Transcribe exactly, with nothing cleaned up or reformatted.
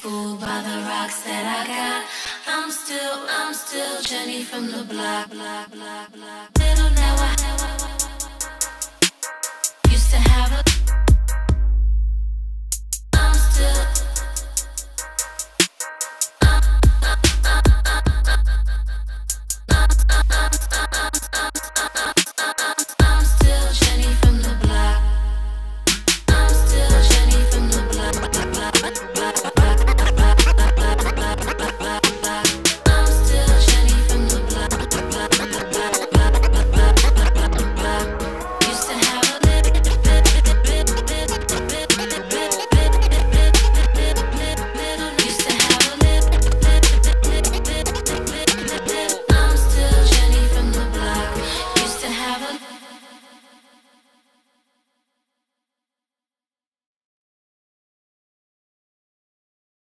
Fooled by the rocks that I got. I'm still, I'm still Jenny from the block. Little now I used to have a